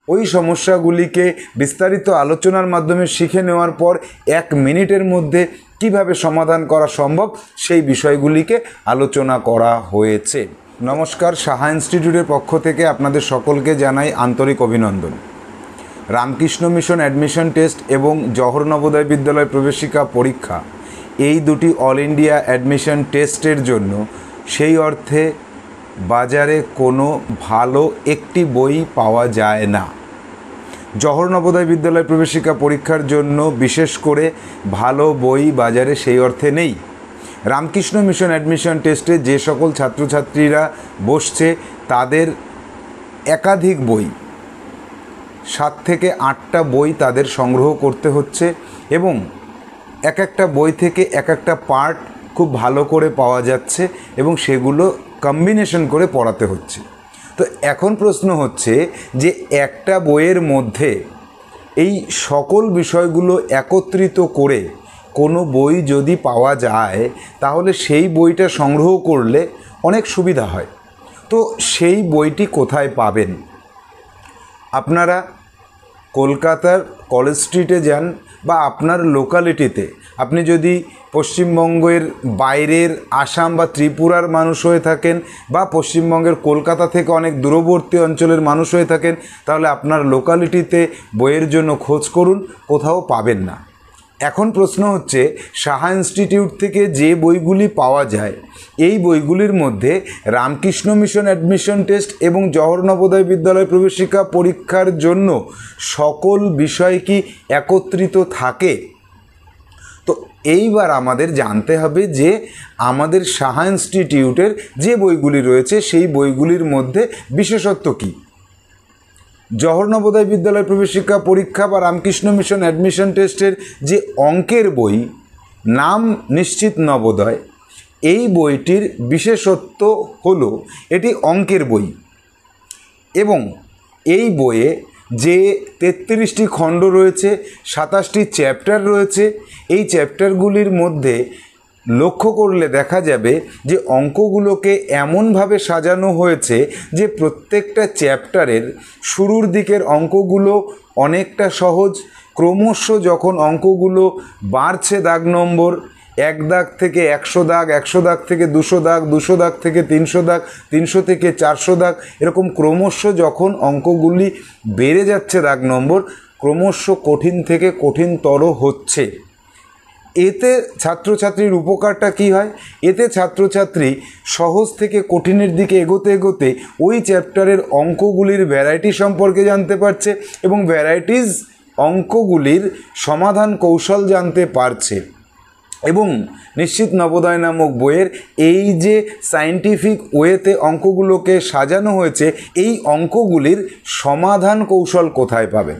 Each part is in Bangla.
ওই সমস্যাগুলিকে বিস্তারিত আলোচনার মাধ্যমে শিখে নেওয়ার পর 1 মিনিটের মধ্যে কিভাবে সমাধান করা সম্ভব সেই বিষয়গুলিকে আলোচনা করা হয়েছে। নমস্কার, সাহা ইনস্টিটিউটের পক্ষ থেকে আপনাদের সকলকে জানাই আন্তরিক অভিনন্দন। রামকৃষ্ণ মিশন অ্যাডমিশন টেস্ট এবং জওহর নবোদয় বিদ্যালয় প্রবেশিকা পরীক্ষা এই দুটি অল ইন্ডিয়া অ্যাডমিশন টেস্টের জন্য সেই অর্থে বাজারে কোনো ভালো একটি বই পাওয়া যায় না। জওহর নবোদয় বিদ্যালয় প্রবেশিকা পরীক্ষার জন্য বিশেষ করে ভালো বই বাজারে সেই অর্থে নেই। রামকৃষ্ণ মিশন অ্যাডমিশন টেস্টে যে সকল ছাত্রছাত্রীরা বসছে তাদের একাধিক বই, 7 থেকে 8টা বই তাদের সংগ্রহ করতে হচ্ছে এবং এক একটা বই থেকে এক একটা পার্ট খুব ভালো করে পাওয়া যাচ্ছে এবং সেগুলো কম্বিনেশন করে পড়াতে হচ্ছে। তো এখন প্রশ্ন হচ্ছে যে একটা বইয়ের মধ্যে এই সকল বিষয়গুলো একত্রিত করে কোনো বই যদি পাওয়া যায় তাহলে সেই বইটা সংগ্রহ করলে অনেক সুবিধা হয়। তো সেই বইটি কোথায় পাবেন? আপনারা কলকাতার কলেজ স্ট্রিটে যান বা আপনার লোকালিটিতে, আপনি যদি পশ্চিমবঙ্গের বাইরের আসাম বা ত্রিপুরার মানুষ হয়ে থাকেন বা পশ্চিমবঙ্গের কলকাতা থেকে অনেক দূরবর্তী অঞ্চলের মানুষ হয়ে থাকেন, তাহলে আপনার লোকালিটিতে বইয়ের জন্য খোঁজ করুন, কোথাও পাবেন না। এখন প্রশ্ন হচ্ছে সাহা ইনস্টিটিউট থেকে যে বইগুলি পাওয়া যায় এই বইগুলির মধ্যে রামকৃষ্ণ মিশন অ্যাডমিশন টেস্ট এবং জওহর নবোদয় বিদ্যালয় প্রবেশিকা পরীক্ষার জন্য সকল বিষয় কি একত্রিত থাকে? তো এইবার আমাদের জানতে হবে যে আমাদের সাহা ইনস্টিটিউটের যে বইগুলি রয়েছে সেই বইগুলির মধ্যে বিশেষত্ব কী। জওহর নবোদয় বিদ্যালয় প্রবেশিকা পরীক্ষা বা রামকৃষ্ণ মিশন অ্যাডমিশন টেস্টের যে অঙ্কের বই, নাম নিশ্চিত নবোদয়, এই বইটির বিশেষত্ব হলো এটি অঙ্কের বই এবং এই বইয়ে যে 33টি খণ্ড রয়েছে, 27টি চ্যাপ্টার রয়েছে, এই চ্যাপ্টারগুলির মধ্যে লক্ষ্য করলে দেখা যাবে যে অঙ্কগুলোকে এমনভাবে সাজানো হয়েছে যে প্রত্যেকটা চ্যাপ্টারের শুরুর দিকের অঙ্কগুলো অনেকটা সহজ, ক্রমশ যখন অঙ্কগুলো বাড়ছে দাগ নম্বর, 1 দাগ থেকে 100 দাগ, 100 দাগ থেকে 200 দাগ, 200 দাগ থেকে 300 দাগ, 300 থেকে 400 দাগ, এরকম ক্রমশ যখন অঙ্কগুলি বেড়ে যাচ্ছে দাগ নম্বর, ক্রমশ কঠিন থেকে কঠিনতর হচ্ছে। এতে ছাত্রছাত্রীর উপকারটা কি হয়? এতে ছাত্রছাত্রী সহজ থেকে কঠিনের দিকে এগোতে এগোতে ওই চ্যাপ্টারের অঙ্কগুলির ভ্যারাইটি সম্পর্কে জানতে পারছে এবং ভ্যারাইটিস অঙ্কগুলির সমাধান কৌশল জানতে পারছে। এবং নিশ্চিত নবোদয় নামক বইয়ের এই যে সায়েন্টিফিক ওয়েতে অঙ্কগুলোকে সাজানো হয়েছে, এই অঙ্কগুলির সমাধান কৌশল কোথায় পাবেন?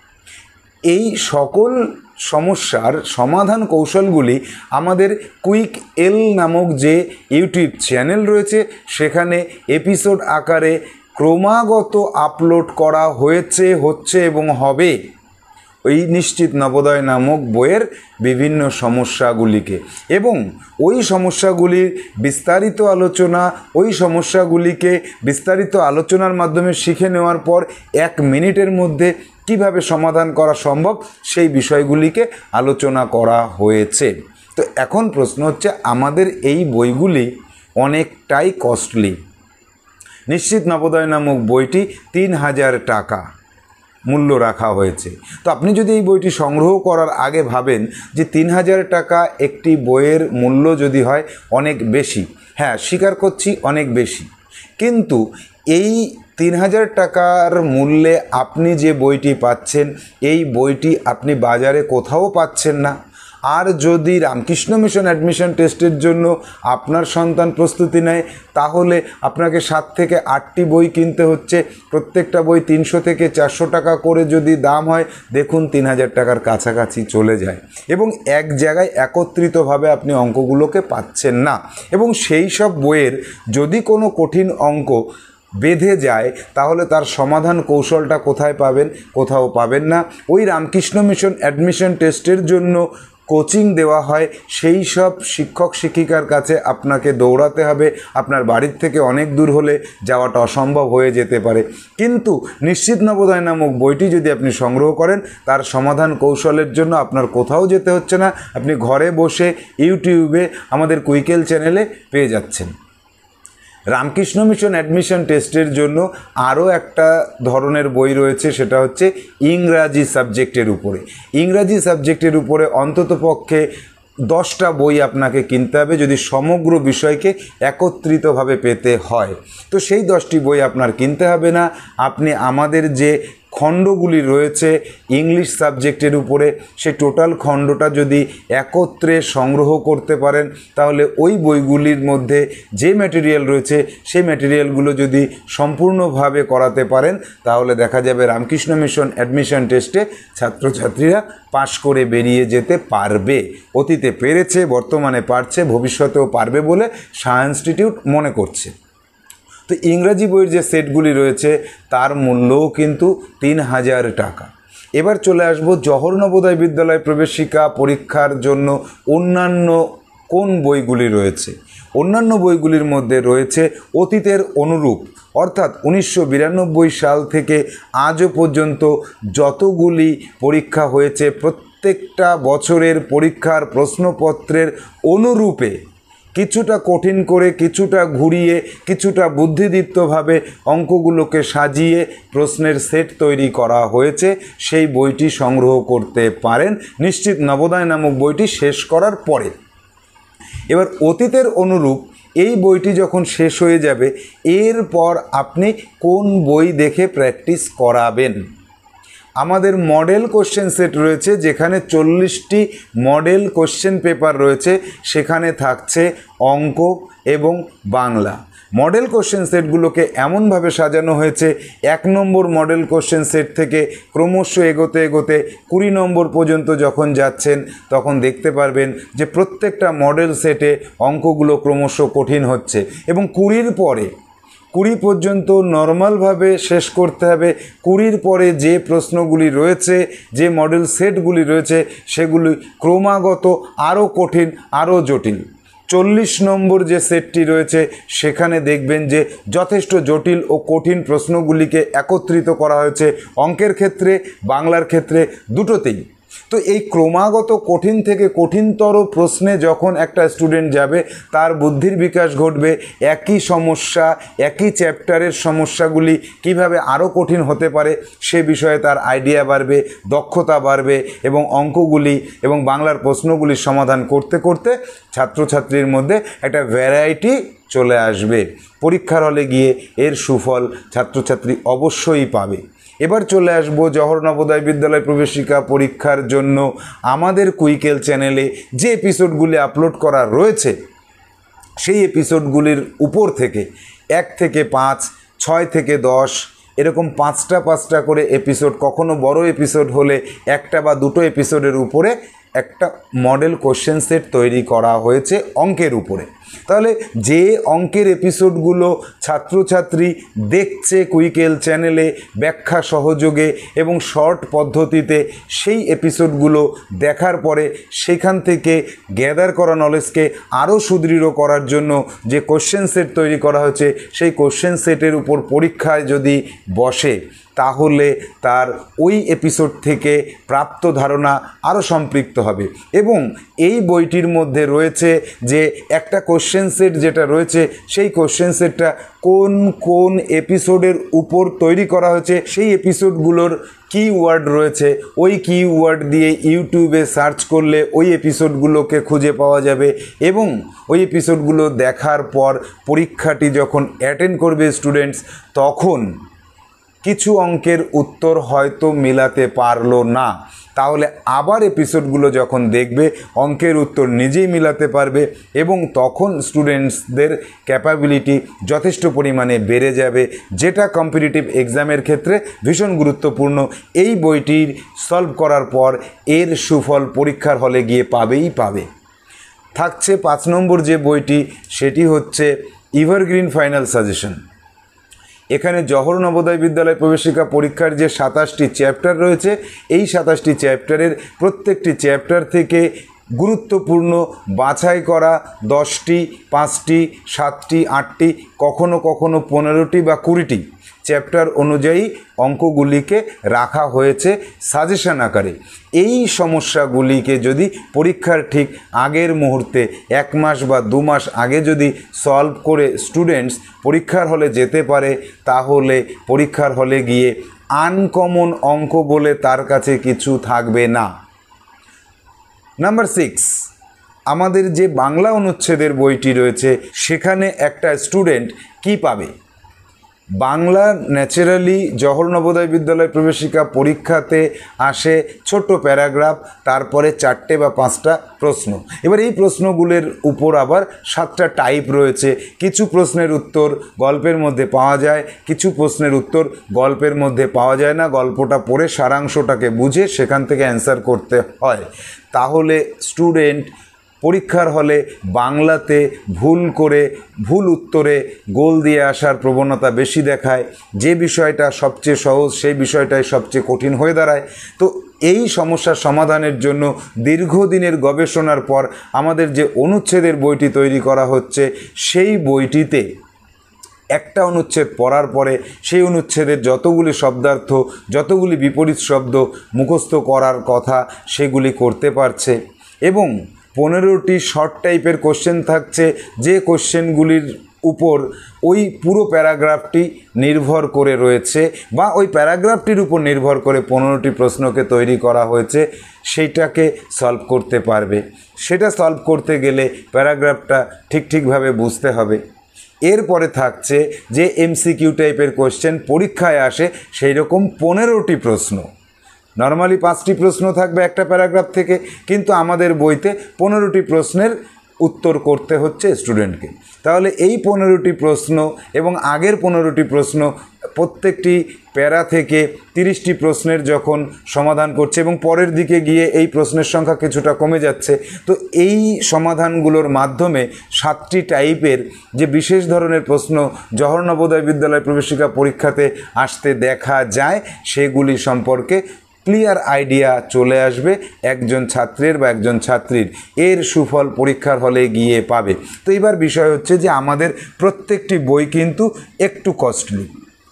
এই সকল সমস্যার সমাধান কৌশলগুলি আমাদের কুইক এল নামক যে ইউটিউব চ্যানেল রয়েছে সেখানে এপিসোড আকারে ক্রমাগত আপলোড করা হচ্ছে এবং হবে ওই নিশ্চিত নবোদয় নামক বইয়ের বিভিন্ন সমস্যাগুলিকে, এবং ওই সমস্যাগুলির বিস্তারিত আলোচনা, ওই সমস্যাগুলিকে বিস্তারিত আলোচনার মাধ্যমে শিখে নেওয়ার পর 1 মিনিটের মধ্যে কিভাবে সমাধান করা সম্ভব সেই বিষয়গুলিকে আলোচনা করা হয়েছে। তো এখন প্রশ্ন হচ্ছে আমাদের এই বইগুলি অনেকটাই কস্টলি। নিশ্চিত নবোদয় নামক বইটি 3000 টাকা মূল্য রাখা হয়েছে। তো আপনি যদি এই বইটি সংগ্রহ করার আগে ভাবেন যে 3000 টাকা একটি বইয়ের মূল্য যদি হয় অনেক বেশি, হ্যাঁ স্বীকার করছি অনেক বেশি, কিন্তু এই 3000 টাকার মূল্যে আপনি যে বইটি পাচ্ছেন এই বইটি আপনি বাজারে কোথাও পাচ্ছেন না। আর যদি রামকৃষ্ণ মিশন অ্যাডমিশন টেস্টের জন্য আপনার সন্তান প্রস্তুতি নেয় তাহলে আপনাকে 7 থেকে 8টি বই কিনতে হচ্ছে, প্রত্যেকটা বই 300 থেকে 400 টাকা করে যদি দাম হয়, দেখুন 3000 টাকার কাছাকাছি চলে যায় এবং এক জায়গায় একত্রিতভাবে আপনি অঙ্কগুলোকে পাচ্ছেন না। এবং সেই সব বইয়ের যদি কোনো কঠিন অঙ্ক বেঁধে যায় তাহলে তার সমাধান কৌশলটা কোথায় পাবেন? কোথাও পাবেন না। ওই রামকৃষ্ণ মিশন অ্যাডমিশন টেস্টের জন্য কোচিং দেওয়া হয় সেই সব শিক্ষক শিক্ষিকার কাছে আপনাকে দৌড়াতে হবে। আপনার বাড়ির থেকে অনেক দূর হলে যাওয়াটা অসম্ভব হয়ে যেতে পারে। কিন্তু নিশ্চিত নবোদয় নামক বইটি যদি আপনি সংগ্রহ করেন, তার সমাধান কৌশলের জন্য আপনার কোথাও যেতে হচ্ছে না, আপনি ঘরে বসে ইউটিউবে আমাদের কুইকেল চ্যানেলে পেয়ে যাচ্ছেন। রামকৃষ্ণ মিশন অ্যাডমিশন টেস্টের জন্য আরও একটা ধরনের বই রয়েছে, সেটা হচ্ছে ইংরাজি সাবজেক্টের উপরে। ইংরাজি সাবজেক্টের উপরে অন্ততপক্ষে 10টা বই আপনাকে কিনতে হবে যদি সমগ্র বিষয়কে একত্রিতভাবে পেতে হয়। তো সেই 10টি বই আপনার কিনতে হবে না, আপনি আমাদের যে খণ্ডগুলি রয়েছে ইংলিশ সাবজেক্টের উপরে, সেই টোটাল খণ্ডটা যদি একত্রে সংগ্রহ করতে পারেন, তাহলে ওই বইগুলির মধ্যে যে ম্যাটেরিয়াল রয়েছে সেই ম্যাটেরিয়ালগুলো যদি সম্পূর্ণভাবে করাতে পারেন, তাহলে দেখা যাবে রামকৃষ্ণ মিশন অ্যাডমিশন টেস্টে ছাত্রছাত্রীরা পাশ করে বেরিয়ে যেতে পারবে। অতীতে পেরেছে, বর্তমানে পারছে, ভবিষ্যতেও পারবে বলে সায়েন্স ইনস্টিটিউট মনে করছে। তো ইংরাজি বইয়ের যে সেটগুলি রয়েছে তার মূল্যও কিন্তু 3000 টাকা। এবার চলে আসব জওহর নবোদয় বিদ্যালয় প্রবেশিকা পরীক্ষার জন্য অন্যান্য কোন বইগুলি রয়েছে। অন্যান্য বইগুলির মধ্যে রয়েছে অতীতের অনুরূপ, অর্থাৎ 1992 সাল থেকে আজও পর্যন্ত যতগুলি পরীক্ষা হয়েছে প্রত্যেকটা বছরের পরীক্ষার প্রশ্নপত্রের অনুরূপে কিছুটা কঠিন করে, কিছুটা ঘুরিয়ে, কিছুটা বুদ্ধিদীপ্তভাবে অঙ্কগুলোকে সাজিয়ে প্রশ্নের সেট তৈরি করা হয়েছে। সেই বইটি সংগ্রহ করতে পারেন নিশ্চিত নবোদয় নামক বইটি শেষ করার পরে। এবার অতীতের অনুরূপ এই বইটি যখন শেষ হয়ে যাবে, এরপর আপনি কোন বই দেখে প্র্যাকটিস করাবেন। আমাদের মডেল কোশ্চেন সেট রয়েছে, যেখানে 40টি মডেল কোশ্চেন পেপার রয়েছে, সেখানে থাকছে অঙ্ক এবং বাংলা। মডেল কোশ্চেন সেটগুলোকে এমনভাবে সাজানো হয়েছে, 1 নম্বর মডেল কোশ্চেন সেট থেকে ক্রমশ এগোতে এগোতে 20 নম্বর পর্যন্ত যখন যাচ্ছেন, তখন দেখতে পারবেন যে প্রত্যেকটা মডেল সেটে অঙ্কগুলো ক্রমশ কঠিন হচ্ছে এবং 20 পর্যন্ত নর্মালভাবে শেষ করতে হবে। 20 পরে যে প্রশ্নগুলি রয়েছে, যে মডেল সেটগুলি রয়েছে, সেগুলি ক্রমাগত আরও কঠিন, আরও জটিল। 40 নম্বর যে সেটটি রয়েছে সেখানে দেখবেন যে যথেষ্ট জটিল ও কঠিন প্রশ্নগুলিকে একত্রিত করা হয়েছে অঙ্কের ক্ষেত্রে, বাংলার ক্ষেত্রে, দুটোতেই। তো এই ক্রমাগত কঠিন থেকে কঠিনতর প্রশ্নে যখন একটা স্টুডেন্ট যাবে, তার বুদ্ধির বিকাশ ঘটবে। একই সমস্যা, একই চ্যাপ্টারের সমস্যাগুলি কিভাবে আরও কঠিন হতে পারে সে বিষয়ে তার আইডিয়া বাড়বে, দক্ষতা বাড়বে এবং অঙ্কগুলি এবং বাংলার প্রশ্নগুলির সমাধান করতে করতে ছাত্রছাত্রীর মধ্যে একটা ভ্যারাইটি চলে আসবে। পরীক্ষার হলে গিয়ে এর সুফল ছাত্রছাত্রী অবশ্যই পাবে। এবার চলে আসবো জওহর নবোদয় বিদ্যালয় প্রবেশিকা পরীক্ষার জন্য আমাদের কুইকেল চ্যানেলে যে এপিসোডগুলি আপলোড করা রয়েছে, সেই এপিসোডগুলির উপর থেকে 1 থেকে 5, 6 থেকে 10 এরকম 5টা করে এপিসোড, কখনো বড় এপিসোড হলে 1টা বা 2টো এপিসোডের উপরে একটা মডেল কোশ্চেন সেট তৈরি করা হয়েছে অঙ্কের উপরে। তাহলে যে অঙ্কের এপিসোডগুলো ছাত্রছাত্রী দেখছে কুইকেল চ্যানেলে ব্যাখ্যা সহযোগে এবং শর্ট পদ্ধতিতে, সেই এপিসোডগুলো দেখার পরে সেখান থেকে গ্যাদার করা নলেজকে আরও সুদৃঢ় করার জন্য যে কোশ্চেন সেট তৈরি করা হয়েছে, সেই কোশ্চেন সেটের উপর পরীক্ষায় যদি বসে, তাহলে তার ওই এপিসোড থেকে প্রাপ্ত ধারণা আরও সম্পৃক্ত হবে। এবং এই বইটির মধ্যে রয়েছে যে একটা কোশ্চেন সেট যেটা রয়েছে, সেই কোশ্চেন সেটটা কোন কোন এপিসোডের উপর তৈরি করা হয়েছে, সেই এপিসোডগুলোর কিওয়ার্ড রয়েছে, ওই কিওয়ার্ড দিয়ে ইউটিউবে সার্চ করলে ওই এপিসোডগুলোকে খুঁজে পাওয়া যাবে এবং ওই এপিসোডগুলো দেখার পর পরীক্ষাটি যখন অ্যাটেন্ড করবে স্টুডেন্টস, তখন কিছু অঙ্কের উত্তর হয়তো মেলাতে পারলো না, তাহলে আবার এপিসোডগুলো যখন দেখবে অঙ্কের উত্তর নিজেই মেলাতে পারবে এবং তখন স্টুডেন্টসদের ক্যাপাবিলিটি যথেষ্ট পরিমাণে বেড়ে যাবে, যেটা কম্পিটিটিভ এক্সামের ক্ষেত্রে ভীষণ গুরুত্বপূর্ণ। এই বইটির সলভ করার পর এর সুফল পরীক্ষার হলে গিয়ে পাবে। থাকছে 5 নম্বর যে বইটি, সেটি হচ্ছে এভারগ্রিন ফাইনাল সাজেশন। এখানে জওহর নবোদয় বিদ্যালয় প্রবেশিকা পরীক্ষার যে 27টি চ্যাপ্টার রয়েছে, এই 27টি চ্যাপ্টারের প্রত্যেকটি চ্যাপ্টার থেকে গুরুত্বপূর্ণ বাছাই করা 10টি, 5টি, 7টি, 8টি, কখনো কখনো 15টি বা 20টি চ্যাপ্টার অনুযায়ী অঙ্কগুলিকে রাখা হয়েছে সাজেশন আকারে। এই সমস্যাগুলিকে যদি পরীক্ষার ঠিক আগের মুহূর্তে 1 মাস বা 2 মাস আগে যদি সলভ করে স্টুডেন্টস পরীক্ষার হলে যেতে পারে, তাহলে পরীক্ষার হলে গিয়ে আনকমন অঙ্ক বলে তার কাছে কিছু থাকবে না। নাম্বার 6, আমাদের যে বাংলা অনুচ্ছেদের বইটি রয়েছে সেখানে একটা স্টুডেন্ট কি পাবে? বাংলা ন্যাচারালি জওহর নবোদয় বিদ্যালয় প্রবেশিকা পরীক্ষাতে আসে ছোট্ট প্যারাগ্রাফ, তারপরে 4টে বা 5টা প্রশ্ন। এবার এই প্রশ্নগুলোর উপর আবার 7টা টাইপ রয়েছে। কিছু প্রশ্নের উত্তর গল্পের মধ্যে পাওয়া যায়, কিছু প্রশ্নের উত্তর গল্পের মধ্যে পাওয়া যায় না, গল্পটা পড়ে সারাংশটাকে বুঝে সেখান থেকে অ্যান্সার করতে হয়। তাহলে স্টুডেন্ট পরীক্ষার হলে বাংলাতে ভুল করে ভুল উত্তরে গোল দিয়ে আসার প্রবণতা বেশি দেখায়। যে বিষয়টা সবচেয়ে সহজ সেই বিষয়টাই সবচেয়ে কঠিন হয়ে দাঁড়ায়। তো এই সমস্যার সমাধানের জন্য দীর্ঘদিনের গবেষণার পর আমাদের যে অনুচ্ছেদের বইটি তৈরি করা হচ্ছে, সেই বইটিতে একটা অনুচ্ছেদ পড়ার পরে সেই অনুচ্ছেদের যতগুলি শব্দার্থ, যতগুলি বিপরীত শব্দ মুখস্থ করার কথা সেগুলি করতে পারছে। এবং 15টি শর্ট টাইপের কোশ্চেন থাকছে, যে কোশ্চেনগুলির উপর ওই পুরো প্যারাগ্রাফটি নির্ভর করে রয়েছে বা ওই প্যারাগ্রাফটির উপর নির্ভর করে 15টি প্রশ্নকে তৈরি করা হয়েছে, সেইটাকে সলভ করতে পারবে। সেটা সলভ করতে গেলে প্যারাগ্রাফটা ঠিকভাবে বুঝতে হবে। এরপরে থাকছে যে এমসিকিউ টাইপের কোশ্চেন পরীক্ষায় আসে, সেই রকম 15টি প্রশ্ন। নর্মালি 5টি প্রশ্ন থাকবে একটা প্যারাগ্রাফ থেকে, কিন্তু আমাদের বইতে 15টি প্রশ্নের উত্তর করতে হচ্ছে স্টুডেন্টকে। তাহলে এই 15টি প্রশ্ন এবং আগের 15টি প্রশ্ন, প্রত্যেকটি প্যারা থেকে 30টি প্রশ্নের যখন সমাধান করছে এবং পরের দিকে গিয়ে এই প্রশ্নের সংখ্যা কিছুটা কমে যাচ্ছে, তো এই সমাধানগুলোর মাধ্যমে 7টি টাইপের যে বিশেষ ধরনের প্রশ্ন জওহর নবোদয় বিদ্যালয় প্রবেশিকা পরীক্ষাতে আসতে দেখা যায়, সেগুলি সম্পর্কে ক্লিয়ার আইডিয়া চলে আসবে একজন ছাত্রের বা একজন ছাত্রীর। এর সুফল পরীক্ষার হলে গিয়ে পাবে। তো এবার বিষয় হচ্ছে যে আমাদের প্রত্যেকটি বই কিন্তু একটু কস্টলি।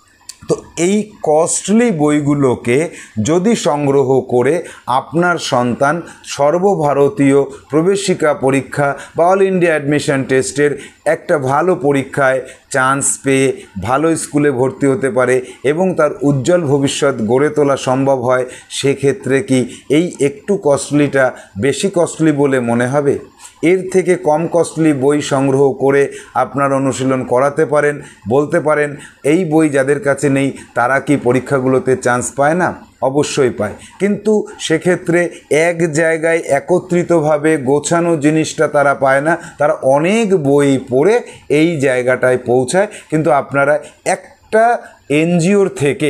তো এই কস্টলি বইগুলোকে যদি সংগ্রহ করে আপনার সন্তান সর্বভারতীয় প্রবেশিকা পরীক্ষা বা অল ইন্ডিয়া অ্যাডমিশন টেস্টের একটা ভালো পরীক্ষায় চান্স পেয়ে ভালো স্কুলে ভর্তি হতে পারে এবং তার উজ্জ্বল ভবিষ্যৎ গড়ে তোলা সম্ভব হয়, সেক্ষেত্রে কি এই একটু কস্টলিটা বেশি কস্টলি বলে মনে হবে? এর থেকে কম কস্টলি বই সংগ্রহ করে আপনার অনুশীলন করাতে পারেন। বলতে পারেন এই বই যাদের কাছে নেই তারা কি পরীক্ষাগুলোতে চান্স পায় না? অবশ্যই পায়, কিন্তু সেক্ষেত্রে এক জায়গায় একত্রিতভাবে গোছানো জিনিসটা তারা পায় না। তারা অনেক বই পড়ে এই জায়গাটায় পৌঁছায়, কিন্তু আপনারা একটা এনজিওর থেকে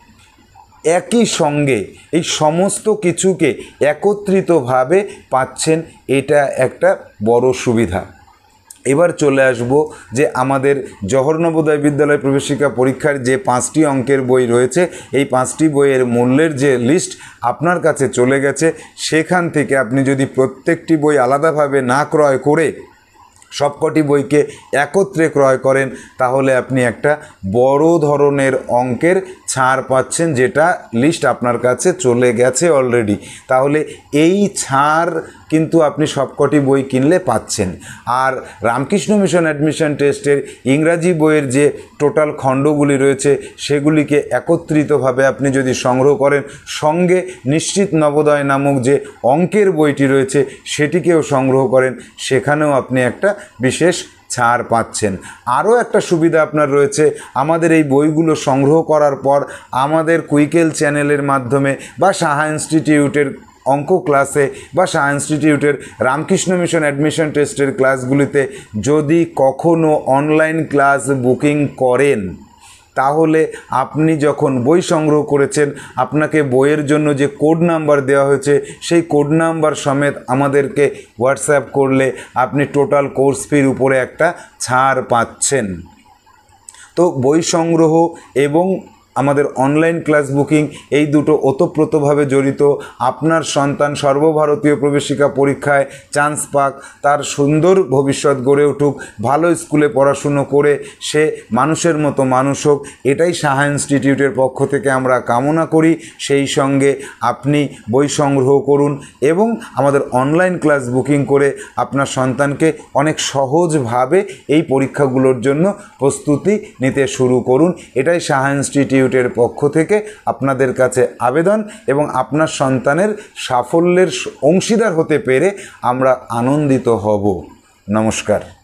একই সঙ্গে এই সমস্ত কিছুকে একত্রিতভাবে পাচ্ছেন, এটা একটা বড় সুবিধা। এবার চলে আসব যে আমাদের জওহর নবোদয় বিদ্যালয় প্রবেশিকা পরীক্ষার যে 5টি অঙ্কের বই রয়েছে, এই 5টি বইয়ের মূল্যের যে লিস্ট আপনার কাছে চলে গেছে, সেখান থেকে আপনি যদি প্রত্যেকটি বই আলাদাভাবে না ক্রয় করে সবকটি বইকে একত্রে ক্রয় করেন, তাহলে আপনি একটা বড় ধরনের অঙ্কের ছাড় পাচ্ছেন, যেটা লিস্ট আপনার কাছে চলে গেছে অলরেডি। তাহলে এই ছাড় কিন্তু আপনি সবকটি বই কিনলে পাচ্ছেন। আর রামকৃষ্ণ মিশন অ্যাডমিশন টেস্টের ইংরাজি বইয়ের যে টোটাল খণ্ডগুলি রয়েছে, সেগুলিকে একত্রিতভাবে আপনি যদি সংগ্রহ করেন, সঙ্গে নিশ্চিত নবোদয় নামক যে অঙ্কের বইটি রয়েছে সেটিকেও সংগ্রহ করেন, সেখানেও আপনি একটা বিশেষ ছাড় পাচ্ছেন। আরও একটা সুবিধা আপনার রয়েছে, আমাদের এই বইগুলো সংগ্রহ করার পর আমাদের কুইকেল চ্যানেলের মাধ্যমে বা সাহা ইনস্টিটিউটের অঙ্ক ক্লাসে বা সাহা ইনস্টিটিউটের রামকৃষ্ণ মিশন অ্যাডমিশন টেস্টের ক্লাসগুলিতে যদি কখনো অনলাইন ক্লাস বুকিং করেন, তাহলে আপনি যখন বই সংগ্রহ করেছেন, আপনাকে বইয়ের জন্য যে কোড নাম্বার দেওয়া হয়েছে সেই কোড নাম্বার সমেত আমাদেরকে হোয়াটসঅ্যাপ করলে আপনি টোটাল কোর্স ফির উপরে একটা ছাড় পাচ্ছেন। তো বই সংগ্রহ এবং আমাদের অনলাইন ক্লাস বুকিং, এই দুটো ওতপ্রোতভাবে জড়িত। আপনার সন্তান সর্বভারতীয় প্রবেশিকা পরীক্ষায় চান্স পাক, তার সুন্দর ভবিষ্যৎ গড়ে উঠুক, ভালো স্কুলে পড়াশুনো করে সে মানুষের মতো মানুষ হোক, এটাই সাহা ইনস্টিটিউটের পক্ষ থেকে আমরা কামনা করি। সেই সঙ্গে আপনি বই সংগ্রহ করুন এবং আমাদের অনলাইন ক্লাস বুকিং করে আপনার সন্তানকে অনেক সহজভাবে এই পরীক্ষাগুলোর জন্য প্রস্তুতি নিতে শুরু করুন। এটাই সাহা ইনস্টিটিউটের পক্ষ থেকে আপনাদের কাছে আবেদন, এবং আপনার সন্তানের সাফল্যের অংশীদার হতে পেরে আমরা আনন্দিত হব। নমস্কার।